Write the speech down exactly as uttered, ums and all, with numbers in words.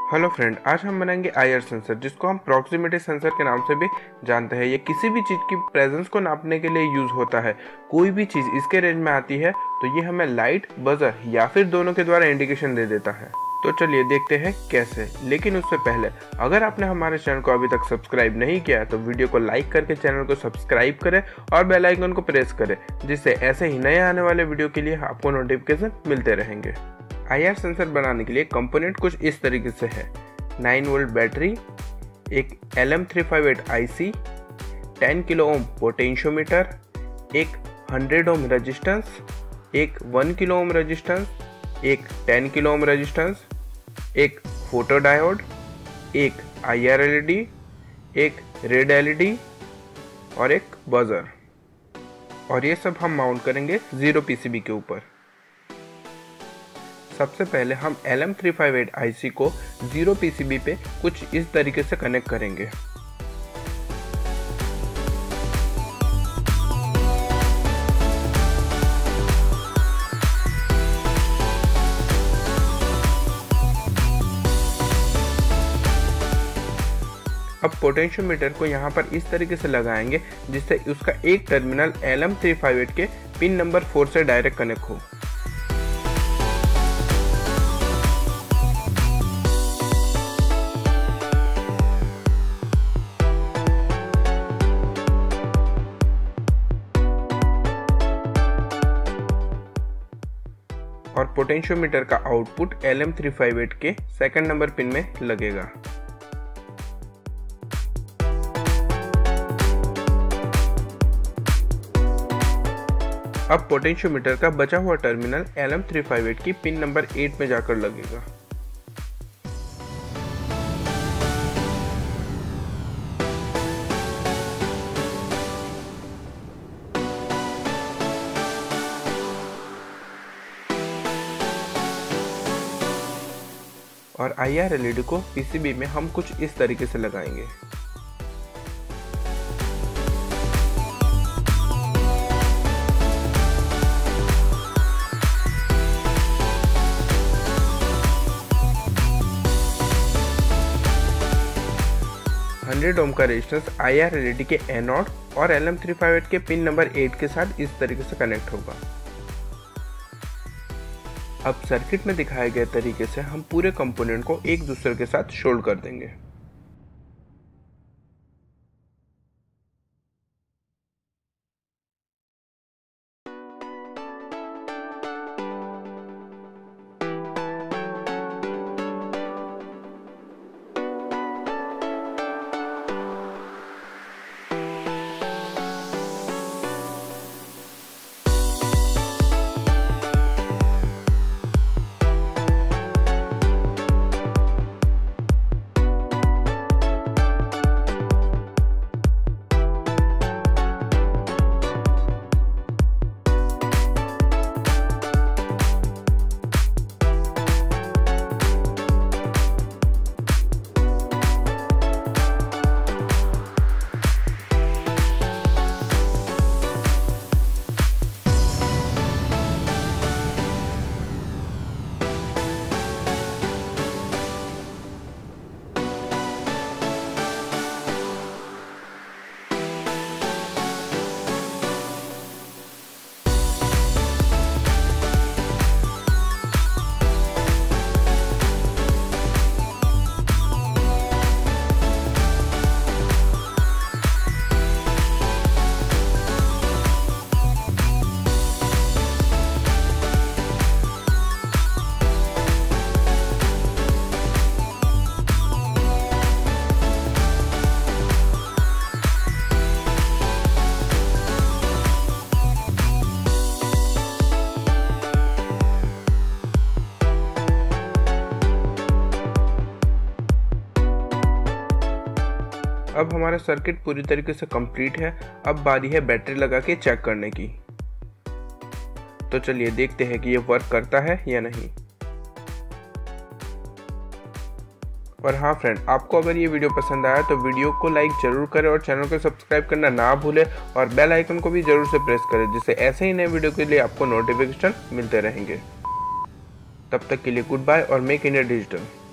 Hello friend, आज हम बनाएंगे आई आर सेंसर, जिसको हम प्रॉक्सिमिटी सेंसर के नाम से भी जानते हैं। ये किसी भी चीज़ की प्रेजेंस को नापने के लिए यूज़ होता है। कोई भी चीज़ इसके रेंज में आती है तो ये हमें लाइट, बजर या फिर दोनों के द्वारा इंडिकेशन दे देता है। तो चलिए देखते हैं कैसे। लेकिन उससे पहले अगर आपने हमारे चैनल को अभी तक सब्सक्राइब नहीं किया है तो वीडियो को लाइक करके चैनल को सब्सक्राइब करें और बेल आइकन को प्रेस करें, जिससे ऐसे ही नए आने वाले वीडियो के लिए आपको नोटिफिकेशन मिलते रहेंगे। आई आर सेंसर बनाने के लिए कंपोनेंट कुछ इस तरीके से है। नाइन वोल्ट बैटरी, एक L M three five eight IC, ten kilo ohm potentiometer, एक हंड्रेड ओम रेजिस्टेंस, एक वन किलो ओम रेजिस्टेंस, एक टेन किलो ओम रेजिस्टेंस, एक फोटो डायोड, एक I R L E D, एक red L E D और एक buzzer. और ये सब हम माउंट करेंगे जीरो पीसीबी के ऊपर। सबसे पहले हम L M three five eight IC को जीरो पीसीबी पे कुछ इस तरीके से कनेक्ट करेंगे। अब पोटेंशियोमीटर को यहाँ पर इस तरीके से लगाएंगे जिससे उसका एक terminal L M three five eight के पिन नंबर फोर से डायरेक्ट कनेक्ट हो। और पोटेंशियोमीटर का output L M three five eight के सेकंड नंबर पिन में लगेगा। अब पोटेंशियोमीटर का बचा हुआ terminal L M three five eight की पिन नंबर एट में जाकर लगेगा। और I R L E D को पीसीबी में हम कुछ इस तरीके से लगाएंगे। हंड्रेड ओम का resistance I R L E D के एनोड और L M three five eight के पिन नंबर एट के साथ इस तरीके से कनेक्ट होगा। अब सर्किट में दिखाए गए तरीके से हम पूरे कंपोनेंट को एक दूसरे के साथ शोल्ड कर देंगे। अब हमारा सर्किट पूरी तरीके से कंप्लीट है। अब बारी है बैटरी लगा के चेक करने की। तो चलिए देखते हैं कि ये वर्क करता है या नहीं। और हाँ फ्रेंड, आपको अगर ये वीडियो पसंद आया तो वीडियो को लाइक जरूर करें और चैनल को सब्सक्राइब करना ना भूलें और बेल आइकन को भी जरूर से प्रेस करें, जिससे ऐसे ही नए वीडियो के लिए आपको नोटिफिकेशन मिलते रहेंगे। तब तक के लिए गुड बाय और मेक इंडिया डिजिटल।